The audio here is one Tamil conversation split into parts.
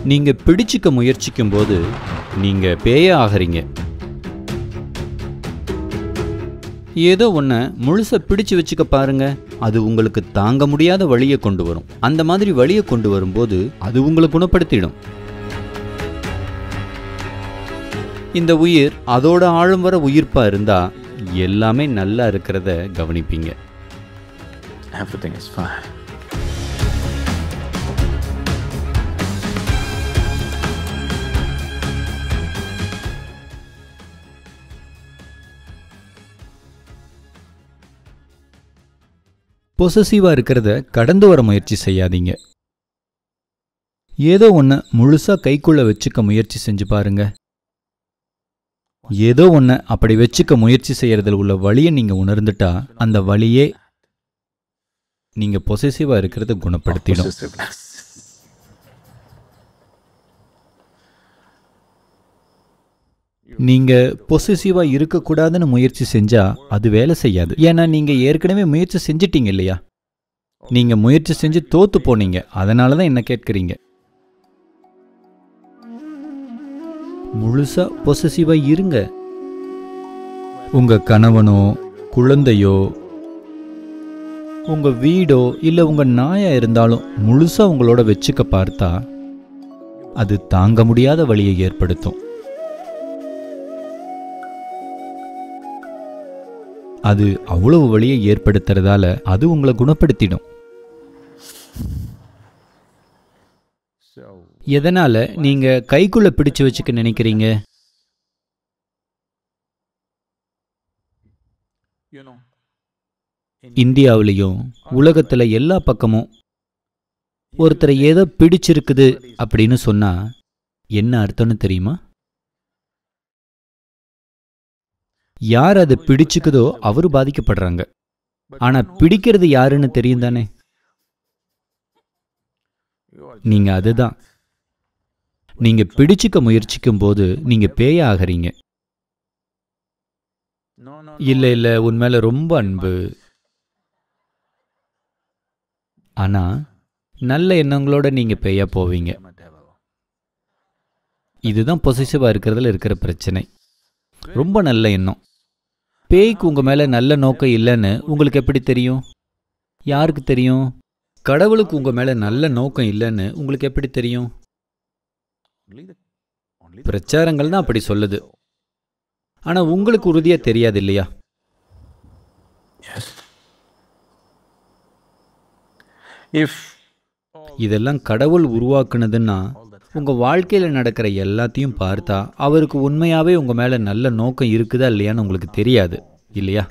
நீங்க பிடிச்சுக்க முயற்சிக்கும் போது நீங்க பேயே ஆகிறீங்க. ஏதோ ஒன்றை முழுசா பிடிச்சு வச்சுக்க பாருங்க, அது உங்களுக்கு தாங்க முடியாத வழியை கொண்டு வரும். அந்த மாதிரி வழியை கொண்டு வரும்போது அது உங்களை குணப்படுத்திடும். இந்த உயிர் அதோட ஆழம் வர உயிர்ப்பா இருந்தா எல்லாமே நல்லா இருக்கிறத கவனிப்பீங்க. Everything is fine. பொசசிவா இருக்கிறத கடந்து வர முயற்சி செய்யாதீங்க. ஏதோ ஒன்றை முழுசா கைக்குள்ள வச்சுக்க முயற்சி செஞ்சு பாருங்க. ஏதோ ஒன்றை அப்படி வச்சுக்க முயற்சி செய்யறதுல உள்ள வழியை நீங்க உணர்ந்துட்டா அந்த வழியே நீங்க பொசசிவா இருக்கிறத குணப்படுத்திடும். நீங்க பொசசிவா இருக்கக்கூடாதுன்னு முயற்சி செஞ்சா அது வேலை செய்யாது. ஏன்னா நீங்க ஏற்கனவே முயற்சி செஞ்சிட்டீங்க இல்லையா? நீங்க முயற்சி செஞ்சு தோத்து போனீங்க. அதனாலதான் என்ன கேட்கறீங்க. முழுசா பொசசிவா இருங்க. உங்க கணவனோ குழந்தையோ உங்க வீடோ இல்ல உங்க நாயா இருந்தாலும் முழுசா உங்களோட வச்சுக்க பார்த்தா அது தாங்க முடியாத வலியை ஏற்படுத்தும். அது அவ்வளவு வலியை ஏற்படுத்துறதால அது உங்களை குணப்படுத்திடும். எதனால நீங்க கைக்குள்ள பிடிச்சு வச்சுக்க நினைக்கிறீங்க? இந்தியாவிலையும் உலகத்துல எல்லா பக்கமும் ஒருத்தரை ஏதோ பிடிச்சிருக்குது அப்படின்னு சொன்னா என்ன அர்த்தம்னு தெரியுமா? யார் அது பிடிச்சுக்குதோ அவரு பாதிக்கப்படுறாங்க. ஆனா பிடிக்கிறது யாருன்னு தெரியும் தானே? நீங்க அதுதான். நீங்க பிடிச்சுக்க முயற்சிக்கும் போது நீங்க பேய ஆகிறீங்க. இல்ல இல்ல உன்மேல ரொம்ப அன்பு, ஆனா நல்ல எண்ணங்களோட நீங்க பேயா போவீங்க. இதுதான் பொசசிவா இருக்கிறதுல இருக்கிற பிரச்சனை. ரொம்ப நல்ல எண்ணம். பேய்க்கு உங்க மேல நல்ல நோக்கம் இல்லைன்னு உங்களுக்கு எப்படி தெரியும்? யாருக்கு தெரியும்? கடவுளுக்கு உங்க மேல நல்ல நோக்கம் இல்லைன்னு உங்களுக்கு எப்படி தெரியும்? பிரச்சாரங்கள் தான் அப்படி சொல்லுது. ஆனா உங்களுக்கு உறுதியா தெரியாது இல்லையா? இதெல்லாம் கடவுள் உருவாக்குனதுன்னா உங்க வாழ்க்கையில நடக்கிற எல்லாத்தையும் பார்த்தா அவருக்கு உண்மையாவே உங்க மேல நல்ல நோக்கம் இருக்குதா இல்லையான்னு உங்களுக்கு தெரியாது இல்லையா?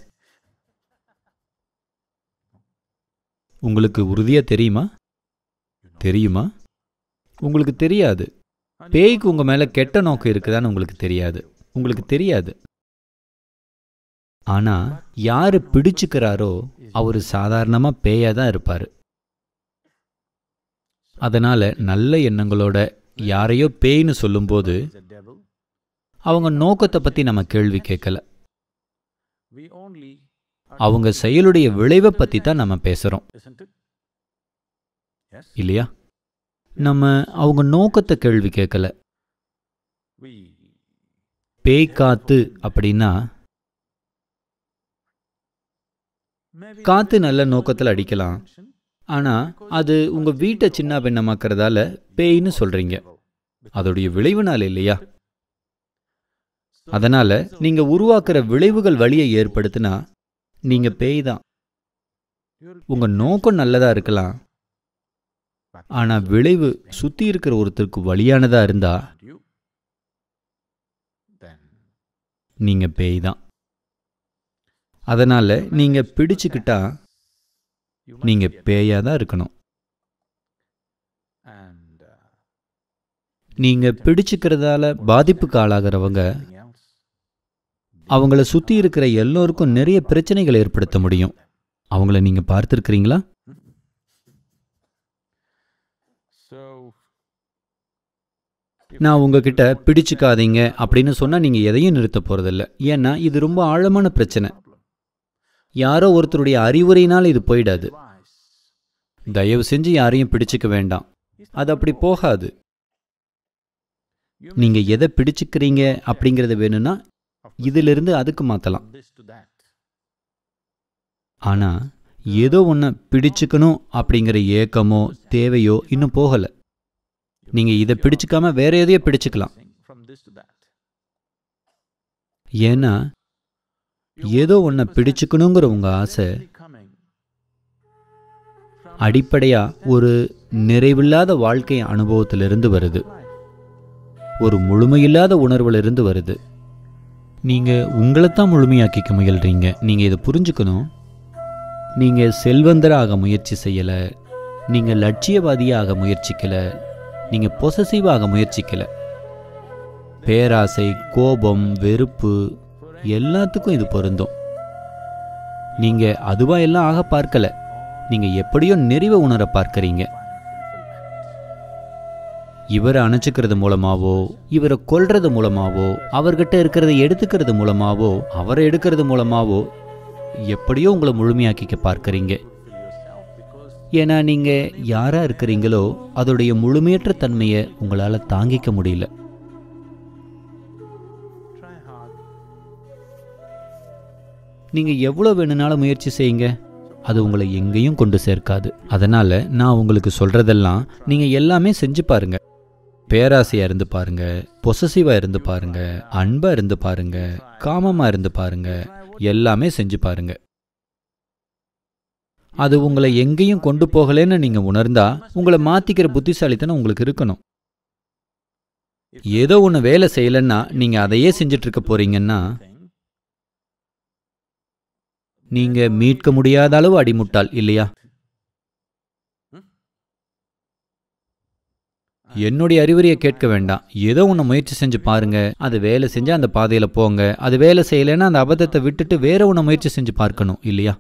உங்களுக்கு உறுதியா தெரியுமா? தெரியுமா? உங்களுக்கு தெரியாது. பேய்க்கு உங்க மேல கெட்ட நோக்கம் இருக்குதான்னு உங்களுக்கு தெரியாது. உங்களுக்கு தெரியாது. ஆனா யாரு பிடிச்சுக்கிறாரோ அவரு சாதாரணமா பேயா தான் இருப்பாரு. அதனால நல்ல எண்ணங்களோட யாரையோ பேய்னு சொல்லும்போது அவங்க நோக்கத்தை பத்தி நம்ம கேள்வி கேட்கல. அவங்க செயலுடைய விளைவை பத்தி தான் நம்ம பேசுறோம் இல்லையா? நம்ம அவங்க நோக்கத்தை கேள்வி கேட்கல. பேய் காத்து அப்படின்னா காத்து நல்ல நோக்கத்தில் அடிக்கலாம். ஆனா அது உங்க வீட்டை சின்ன பின்னமாக்குறதால பேய்னு சொல்றீங்க. அதோடைய விளைவுனால இல்லையா? அதனால நீங்க உருவாக்குற விளைவுகள் வலியை ஏற்படுத்தினா நீங்க பேய் தான். உங்க நோக்கம் நல்லதா இருக்கலாம், ஆனா விளைவு சுத்தி இருக்கிற ஒருத்தருக்கு வலியானதா இருந்தா நீங்க பேய் தான். அதனால நீங்க பிடிச்சுக்கிட்டா நீங்க பேயா தான் இருக்கணும். நீங்க பிடிச்சுக்கிறதால பாதிப்புக்கு ஆளாகிறவங்க அவங்கள சுத்தி இருக்கிற எல்லோருக்கும் நிறைய பிரச்சனைகள் ஏற்படுத்த முடியும். அவங்கள நீங்க பார்த்திருக்கிறீங்களா? நான் உங்ககிட்ட பிடிச்சுக்காதீங்க அப்படின்னு சொன்னா நீங்க எதையும் நிறுத்த போறதில்ல. ஏன்னா இது ரொம்ப ஆழமான பிரச்சனை. யாரோ ஒருத்தருடைய அறிவுரையினால் இது போயிடாது. தயவு செஞ்சு யாரையும் பிடிச்சுக்க வேண்டாம். அது அப்படி போகாது. நீங்க எதை பிடிச்சுக்கிறீங்க அப்படிங்கறது வேணும்னா இதிலிருந்து அதுக்கு மாத்தலாம். ஆனா ஏதோ ஒன்ன பிடிச்சுக்கணும் அப்படிங்கிற ஏக்கமோ தேவையோ இன்னும் போகல. நீங்க இதை பிடிச்சுக்காம வேற எதையோ பிடிச்சுக்கலாம். ஏன்னா ஏதோ ஒன்ன பிடிச்சுக்கணுங்கிற உங்க ஆசை அடிப்படையா ஒரு நிறைவில்லாத வாழ்க்கை அனுபவத்திலிருந்து வருது, ஒரு முழுமையில்லாத உணர்விலிருந்து வருது. நீங்க உங்களைத்தான் முழுமையாக்கிக்க முயல்றீங்க. நீங்க இதை புரிஞ்சுக்கணும். நீங்க செல்வந்தராக முயற்சி செய்யல, நீங்க லட்சியவாதியாக முயற்சிக்கல, நீங்க பொசசிவாக முயற்சிக்கல. பேராசை, கோபம், வெறுப்பு எல்லாத்துக்கும் இது பொருந்தும். நீங்க அதுவா எல்லாம் ஆக பார்க்கல, நீங்க எப்படியோ நிறைவை உணர பார்க்கறீங்க. இவரை அணைச்சுக்கிறது மூலமாவோ, இவரை கொல்றது மூலமாவோ, அவர்கிட்ட இருக்கிறத எடுத்துக்கிறது மூலமாவோ, அவரை எடுக்கிறது மூலமாவோ எப்படியோ உங்களை முழுமையாக்கிக்க பார்க்கறீங்க. ஏன்னா நீங்க யாரா இருக்கிறீங்களோ அதோடைய முழுமையற்ற தன்மையை உங்களால தாங்கிக்க முடியல. நீங்க எவ்வளவு வேணும்னாலும் முயற்சி செய்யுங்க, அது உங்களை எங்கேயும் கொண்டு சேர்க்காது. அதனால நான் உங்களுக்கு சொல்றதெல்லாம் நீங்க எல்லாமே செஞ்சு பாருங்க. பேராசையா இருந்து பாருங்க, பொசசிவா இருந்து பாருங்க, அன்பா இருந்து பாருங்க, காமமா இருந்து பாருங்க, எல்லாமே செஞ்சு பாருங்க. அது உங்களை எங்கேயும் கொண்டு போகலன்னு நீங்க உணர்ந்தா உங்களை மாத்திக்கிற புத்திசாலித்தனம் உங்களுக்கு இருக்கணும். ஏதோ ஒன்று வேலை செய்யலன்னா நீங்க அதையே செஞ்சுட்டு இருக்க போறீங்கன்னா நீங்க மீட்க முடியாத அளவு அடிமுட்டாள் இல்லையா? என்னுடைய அறிவுரையை கேட்க வேண்டாம். ஏதோ ஒன்று முயற்சி செஞ்சு பாருங்க. அது வேலை செஞ்சா அந்த பாதையில போங்க. அது வேலை செய்யலைன்னா அந்த அபத்தத்தை விட்டுட்டு வேற ஒன்று முயற்சி செஞ்சு பார்க்கணும் இல்லையா?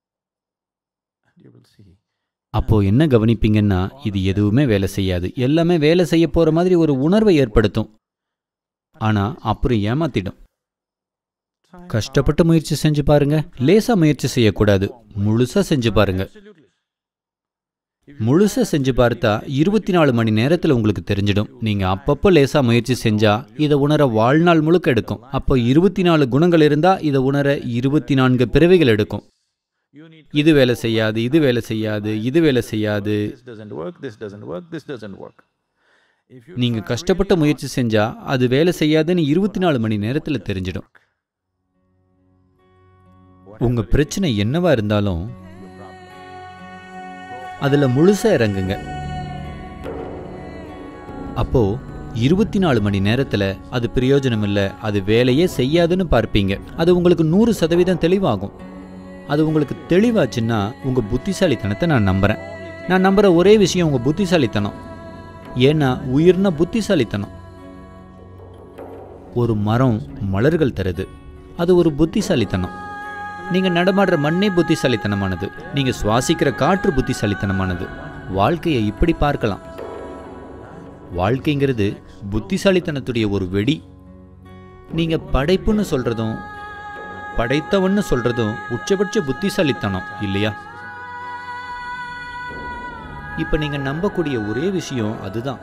அப்போ என்ன கவனிப்பீங்கன்னா இது எதுவுமே வேலை செய்யாது, எல்லாமே வேலை செய்ய போற மாதிரி ஒரு உணர்வை ஏற்படுத்தும். ஆனா அப்புறம் ஏமாத்திடும். கஷ்டப்பட்டு முயற்சி செஞ்சு பாருங்க. லேசா முயற்சி செய்யக்கூடாது, முழுசா செஞ்சு பாருங்க. முழுசா செஞ்சு பார்த்தா 24 மணி நேரத்தில் உங்களுக்கு தெரிஞ்சிடும். நீங்க அப்பப்போ லேசா முயற்சி செஞ்சா இதை உணர வாழ்நாள் முழுக்க எடுக்கும். அப்போ 24 குணங்கள் இருந்தா இதை உணர 24 பிறவிகள் எடுக்கும். இது வேலை செய்யாது, இது வேலை செய்யாது, இது வேலை செய்யாது. நீங்க கஷ்டப்பட்ட முயற்சி செஞ்சா அது வேலை செய்யாதுன்னு 24 மணி நேரத்தில் தெரிஞ்சிடும். உங்க பிரச்சனை என்னவா இருந்தாலும் அதுல முழுசா இறங்குங்க. அப்போ 24 மணி நேரத்துல அது பிரயோஜனம் இல்லை, அது வேலையே செய்யாதுன்னு பார்ப்பீங்க. அது உங்களுக்கு 100% தெளிவாகும். அது உங்களுக்கு தெளிவாச்சுன்னா உங்க புத்திசாலித்தனத்தை நான் நம்புறேன். நான் நம்புற ஒரே விஷயம் உங்க புத்திசாலித்தனம். ஏன்னா உயிர்னா புத்திசாலித்தனம். ஒரு மரம் மலர்கள் தருது, அது ஒரு புத்திசாலித்தனம். நீங்க நடமாடுற மண்ணே புத்திசாலித்தனமானது, நீங்க சுவாசிக்கிற காற்று புத்திசாலித்தனமானது. வாழ்க்கையை இப்படி பார்க்கலாம். வாழ்க்கைங்கிறது புத்திசாலித்தனத்துடைய ஒரு வெடி. நீங்க படைப்புன்னு சொல்றதும் படைத்தவன்னு சொல்றதும் உச்சபட்ச புத்திசாலித்தனம் இல்லையா? இப்ப நீங்க நம்பக்கூடிய ஒரே விஷயம் அதுதான்.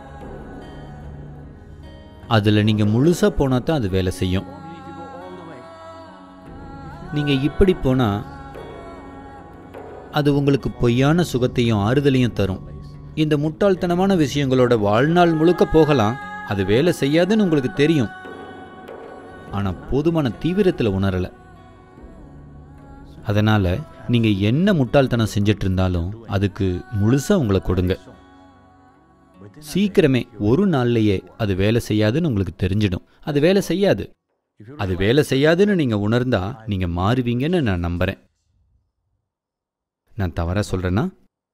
அதுல நீங்க முழுசா போனா தான் அது வேலை செய்யும். நீங்க இப்படி போனா அது உங்களுக்கு பொய்யான சுகத்தையும் ஆறுதலையும் தரும். இந்த முட்டாள்தனமான விஷயங்களோட வாழ்நாள் முழுக்க போகலாம், அது வேலை செய்யாதுன்னு உங்களுக்கு தெரியும். ஆனா போதுமான தீவிரத்தில் உணரல. அதனால நீங்க என்ன முட்டாள்தனம் செஞ்சிட்டு இருந்தாலும் அதுக்கு முழுசா உங்களை கொடுங்க. சீக்கிரமே ஒரு நாள்லயே அது வேலை செய்யாதுன்னு உங்களுக்கு தெரிஞ்சிடும். அது வேலை செய்யாது. அது வேலை செய்யாதுன்னு நீங்க உணர்ந்தா நீங்க மாறுவீங்கன்னு நான் நம்புறேன். நான் தவறா சொல்றேன்னா?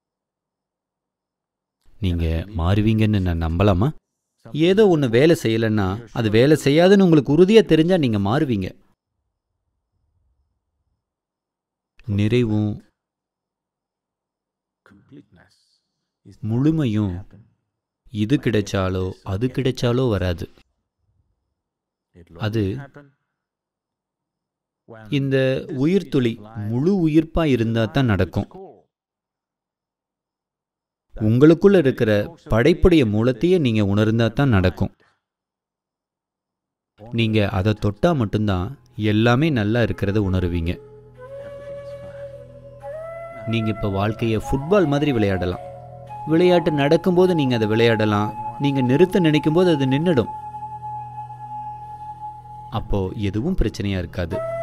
நீங்க மாறுவீங்கன்னு நான் நம்பலாமா? ஏதோ ஒன்று வேலை செய்யலைன்னா அது வேலை செய்யாதுன்னு உங்களுக்கு உறுதியா தெரிஞ்சா நீங்க மாறுவீங்க. நிறைவும் முழுமையும் இது கிடைச்சாலோ அது கிடைச்சாலோ வராது. அது இந்த உயிர்த்துளி முழு உயிர்ப்பா இருந்தா தான் நடக்கும். உங்களுக்குள்ள இருக்கிற படைப்புடைய மூலத்தையே நீங்க உணர்ந்தா தான் நடக்கும். நீங்கள் அதை தொட்டால் மட்டும்தான் எல்லாமே நல்லா இருக்கிறத உணருவீங்க. நீங்கள் இப்போ வாழ்க்கையை ஃபுட்பால் மாதிரி விளையாடலாம். விளையாட்டு நடக்கும்போது நீங்கள் அதை விளையாடலாம். நீங்கள் நிறுத்த நினைக்கும் போது அது நின்றுடும். அப்போது எதுவும் பிரச்சனையாக இருக்காது.